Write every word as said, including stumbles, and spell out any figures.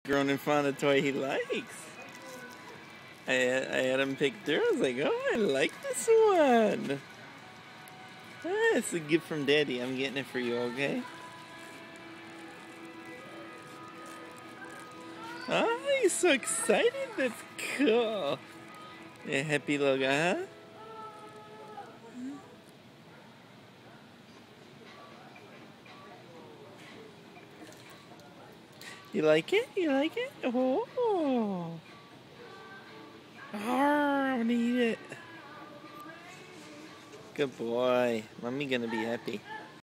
Ronan found a toy he likes. I, I had him pick through. I was like, oh, I like this one. Ah, it's a gift from Daddy. I'm getting it for you, okay? Oh, he's so excited. That's cool. Yeah, happy logo, huh? You like it? You like it? Oh. Oh, I'm gonna eat it. Good boy. Mommy gonna be happy.